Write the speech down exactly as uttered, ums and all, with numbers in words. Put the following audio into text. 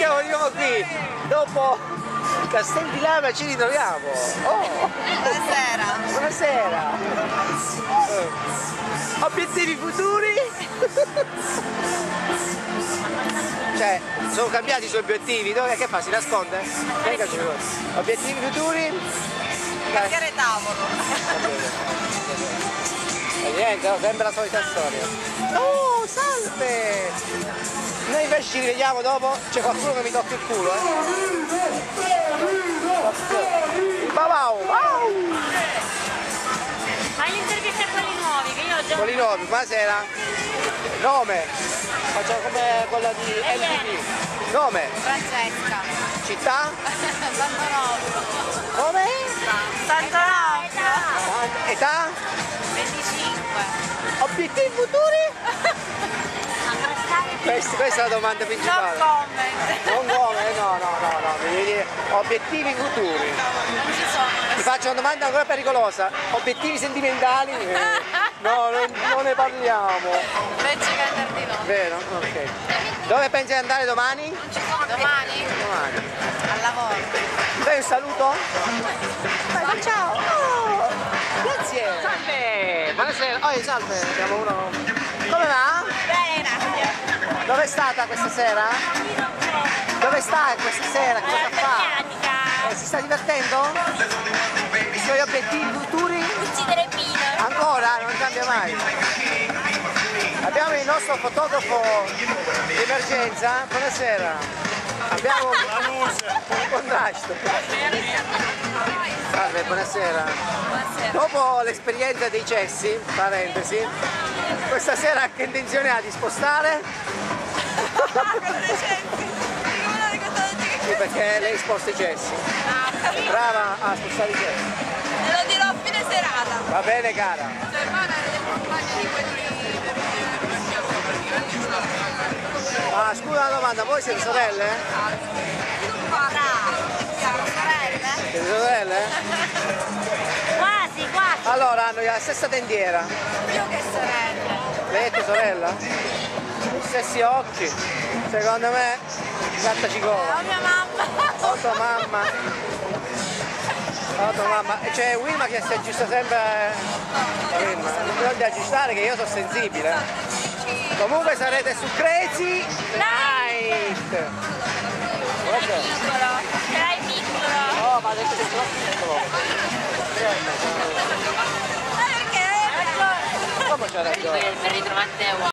siamo di nuovo qui, dopo Castel di Lama ci ritroviamo. Oh. Buonasera. Buonasera. Obiettivi futuri? Cioè, sono cambiati i suoi obiettivi, dove che fa? Si nasconde? Obiettivi futuri? Cambiare tavolo. E niente, no, sempre la solita storia. Oh, salve! Noi invece ci rivediamo dopo, c'è qualcuno che mi tocca il culo, eh! Wow, wow! Fai l'intervista a quelli nuovi, che io ho già... Quelli nuovi, buonasera! Nome! Facciamo come quella di L P P. Nome? Francesca. Città? Santonofrio. Come? Santonofrio. Età? venticinque. Obiettivi futuri? Questa, questa è la domanda principale. No comment. Non come? No, no, no, no, mi devi dire obiettivi futuri. Non ci sono. Ti faccio una domanda ancora pericolosa. Obiettivi sentimentali? Eh, no, non, non ne parliamo. Invece che andare di no. Vero? Ok. Dove pensi di andare domani? Domani? Domani. Al lavoro. Dai un saluto? Dai, ciao! Oh, grazie! Salve! Buonasera! Oh, salve! Abbiamo uno. Come va? Bene, grazie. Dove è stata questa sera? Dove sta questa sera? Cosa fa? Eh, si sta divertendo? I suoi obiettivi futuri? Uccidere Pino. Ancora? Non cambia mai. Abbiamo il nostro fotografo di emergenza. Buonasera. Abbiamo un contrasto. Salve, buonasera. Buonasera. Dopo l'esperienza dei cessi, parentesi, questa sera che intenzione ha di spostare? Sì, perché lei sposta i cessi. È brava a spostare i cessi. Te lo dirò a fine serata. Va bene, cara. Sua hermana era del compagno di quelli Ah, scusa una domanda, voi siete sorelle? Siamo sorelle? Siete sorelle? Quasi, quasi. Allora hanno la stessa tendiera. Più che sorelle. Lei è tua sorella? Gli stessi occhi. Secondo me, gatta cicova. Oh mia mamma. Oh tua mamma. Oh tua mamma. E c'è Wilma che si aggiusta sempre. Wilma, non bisogna aggiustare che io sono sensibile. Comunque sarete su Crazy Night. Guarda. Piccolo. Dai, piccolo. Oh, ma ha detto che sono piccolo. Perché? Come c'ha ragione? Per ritrovare te.